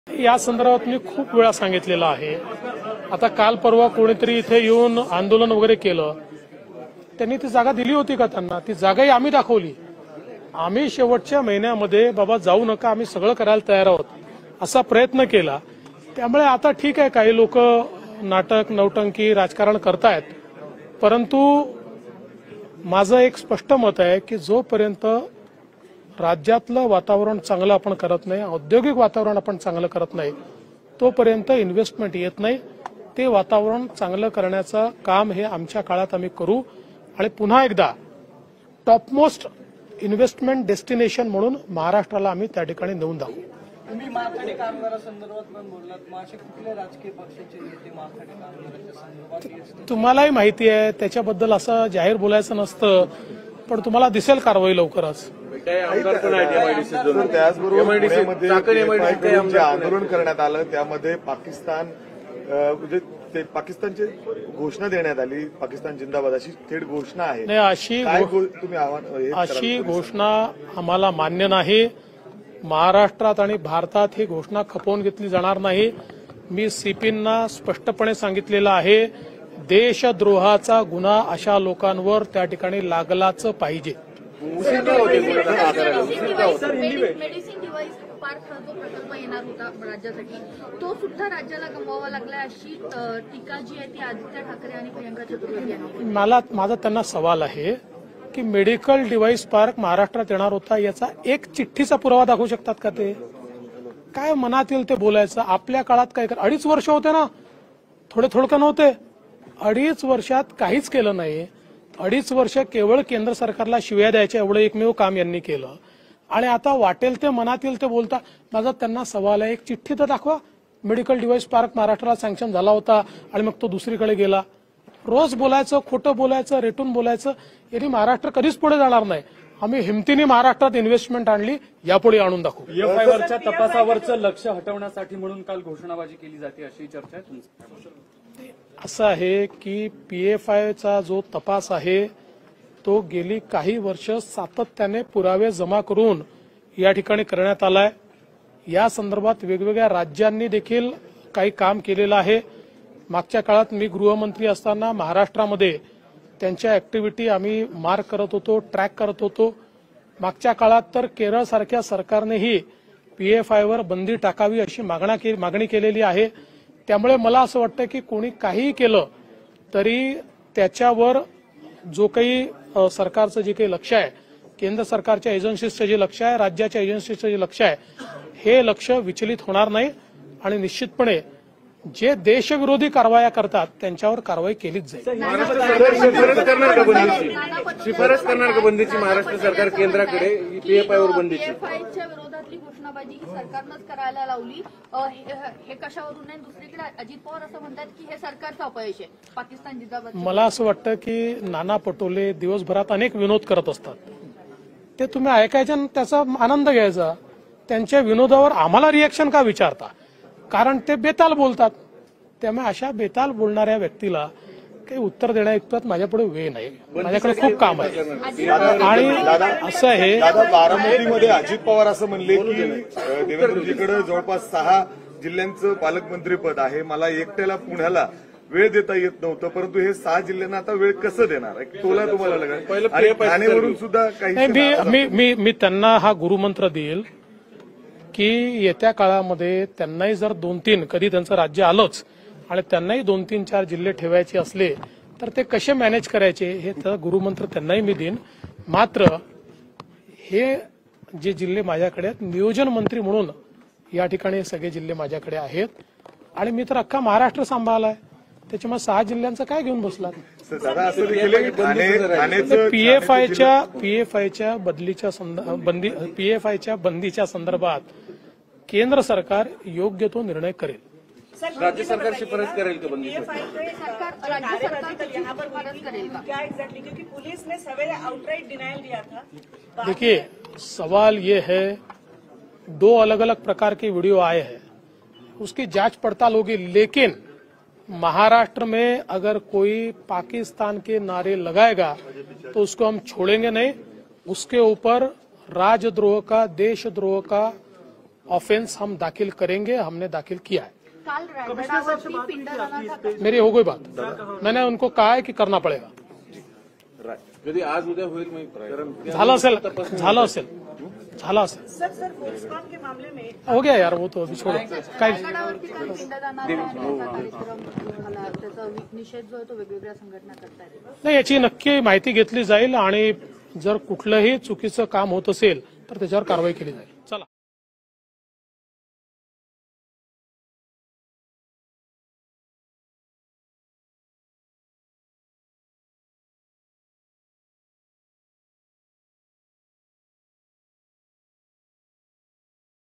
या संदर्भात मी खूप वेळा सांगितलेलं आहे। आता काल परवा कोणीतरी इथे येऊन आंदोलन वगैरे केलं, त्यांनी ती जागा दिली होती का त्यांना? ती जागाही आम्ही दाखवली। आम्ही शेवटच्या महिन्यामध्ये बाबा जाऊ नका, आम्ही सगळं करायला तयार आहोत असा प्रयत्न केला। त्यामुळे आता ठीक आहे, काही लोक नाटक नौटंकी राजकारण करतायत, परंतु माझं एक स्पष्ट मत आहे की जोपर्यंत राज्यातलं वातावरण चांगलं आपण करत नाही, औद्योगिक वातावरण आपण चांगलं करत नाही, तोपर्यंत इन्व्हेस्टमेंट येत नाही। ते वातावरण चांगलं करण्याचं काम हे आमच्या काळात आम्ही करू आणि पुन्हा एकदा टॉपमोस्ट इन्व्हेस्टमेंट डेस्टिनेशन म्हणून महाराष्ट्राला आम्ही त्या ठिकाणी नेऊन दाखवू। तुम्ही माथाडी कामगारांसंदर्भात पण बोललात, मग असे कुठले राजकीय पक्षाचे नेते माथाडी कामगारांच्या संदर्भात? तुम्हालाही माहिती आहे, त्याच्याबद्दल असं जाहीर बोलायचं नसतं, पण तुम्हाला दिसेल कारवाई लवकरच। त्याचबरोबर आंदोलन करण्यात आलं, त्यामध्ये पाकिस्तानची घोषणा देण्यात आली, पाकिस्तान जिंदाबाद अशी थेट घोषणा आहे। नाही, अशी घोषणा आम्हाला मान्य नाही। महाराष्ट्रात आणि भारतात ही घोषणा खपवून घेतली जाणार नाही। मी सीपींना स्पष्टपणे सांगितलेलं आहे, देशद्रोहाचा गुन्हा अशा लोकांवर त्या ठिकाणी लागलाच पाहिजे। मेडिसिन डिव्हाइस पार्क हा जो प्रकल्प येणार होता राज्यासाठी, तो सुद्धा राज्याला गमवावा लागलाय अशी टीका जी आहे ती आदित्य ठाकरे आणि प्रियंका चतुर्वेदी यांनी। माझा त्यांना सवाल आहे की मेडिकल डिव्हाइस पार्क महाराष्ट्रात येणार होता, याचा एक चिठ्ठीचा पुरावा दाखवू शकतात का? ते काय मनात येईल ते बोलायचं। आपल्या काळात काय 2.5 वर्ष होते ना, थोडं नव्हते। 2.5 वर्षात काहीच केलं नाही। 2.5 वर्ष केवळ केंद्र सरकारला शिव्या द्यायच्या एवढं एकमेव काम यांनी केलं आणि आता वाटेल ते मनात येईल ते बोलता। माझा त्यांना सवाल आहे, एक चिठ्ठी तर दाखवा। मेडिकल डिव्हाइस पार्क महाराष्ट्राला सँक्शन झाला होता आणि मग तो दुसरीकडे गेला। रोज बोलायचं, खोटं बोलायचं, रेटून बोलायचं, यांनी महाराष्ट्र कधीच पुढे जाणार नाही। आम्ही हिमतीने महाराष्ट्रात इन्व्हेस्टमेंट आणली, यापुढे आणून दाखवू। PFIवरच्या तपासावरचं लक्ष हटवण्यासाठी म्हणून काल घोषणाबाजी केली जाते अशी चर्चा आहे तुमची? असं आहे की PFIचा जो तपास आहे तो गेली काही वर्ष सातत्याने पुरावे जमा करून या ठिकाणी करण्यात आलाय। या संदर्भात वेगवेगळ्या राज्यांनी देखील काही काम केलेलं आहे। मागच्या काळात मी गृहमंत्री असताना महाराष्ट्रामध्ये त्यांच्या ऍक्टिव्हिटी आम्ही मार्क करत होतो, ट्रॅक करत होतो। मागच्या काळात तर केरळ सारख्या सरकारनेही PFIवर बंदी टाकावी अशी मागणी केलेली आहे। त्यामुळे मला असं वाटतं की कोणी काहीही केलं तरी त्याच्यावर जो काही सरकारचं जे काही लक्ष आहे, केंद्र सरकारच्या एजन्सीजचं जे लक्ष आहे, राज्याच्या एजन्सीजचं जे लक्ष आहे, हे लक्ष विचलित होणार नाही आणि निश्चितपणे जे देशविरोधी कारवाया करतात त्यांच्यावर कारवाई केलीच जाईल। शिफारस करणार का बंदीची महाराष्ट्र सरकार केंद्राकडे? PFIवर बंदीची PFIच्या विरोधातली घोषणाबाजी ही सरकारनंच करायला लावली, हे कशावरून नाही? दुसरीकडे अजित पवार असं म्हणतात की हे सरकारचं अपयश आहे, पाकिस्तान जिंदाबाद। मला असं वाटतं की नाना पटोले दिवसभरात अनेक विनोद करत असतात, ते तुम्ही ऐकायचे आणि त्याचा आनंद घ्यायचा। त्यांच्या विनोदावर आम्हाला रिएक्शन का विचारता? कारण ते बेताल बोलतात। त्यामुळे अशा बेताल बोलणाऱ्या व्यक्तीला काही उत्तर देण्याइतपत माझ्यापुढे वेळ नाही, माझ्याकडे खूप काम आहे। आणि असं आहे, बारामतीमध्ये अजित पवार असं म्हणले की देवेंद्रजीकडे जवळपास 6 जिल्ह्यांचं पालकमंत्रीपद आहे, मला एकट्याला पुण्याला वेळ देता येत नव्हतं, परंतु हे 6 जिल्ह्यांना आता वेळ कसं देणार? तोला तुम्हाला लागेल। ठाणेवरून सुद्धा काही मी त्यांना हा गुरुमंत्र देईल की येत्या काळामध्ये त्यांनाही जर 2-3 कधी त्यांचं राज्य आलंच आणि त्यांनाही 2-3-4 जिल्हे ठेवायचे असले तर ते कसे मॅनेज करायचे हे तर गुरुमंत्र त्यांनाही मी देईन। मात्र हे जे जिल्हे माझ्याकडे आहेत, नियोजन मंत्री म्हणून या ठिकाणी सगळे जिल्हे माझ्याकडे आहेत आणि मी तर अख्खा महाराष्ट्र सांभाळलाय, त्याच्यामुळे 6 जिल्ह्यांचं काय घेऊन बसलात? PFIच्या बंदीच्या संदर्भात केंद्र सरकार योग्य तो निर्णय करेल। राज्य सरकार शिफारस करेल का बंदी? क्योंकि पुलिस ने सवेरे आउटराइट डिनायल दिया था। देखिए, सवाल ये है, 2 अलग अलग प्रकार के वीडियो आए हैं, उसकी जांच पड़ताल होगी, लेकिन महाराष्ट्र में अगर कोई पाकिस्तान के नारे लगाएगा तो उसको हम छोड़ेंगे नहीं। उसके ऊपर राजद्रोह का, देशद्रोह का ऑफेंस हम दाखिल करेंगे, हमने दाखिल किया है। काल रायगडावरती पिंडदानाचा मेरी हो गई बात, मैंने उनको कहा है की करना पडेगा। कधी आज उद्या होईल मग कारण झालं असेल झालं असेल झालं असेल सर फोक्सकॉन के मामले में हो गया यार, वो तो अभी छोड़ो काय रायगडावरती काल पिंडदानाचा कार्यक्रम झाला, त्याचा निषेध जो आहे तो वेगवेगळ्या संघटना करतायत। नाही, याची नक्की माहिती घेतली जाईल आणि जर कुठलंही चुकीचं काम होत असेल तर त्याच्यावर कारवाई केली जाईल।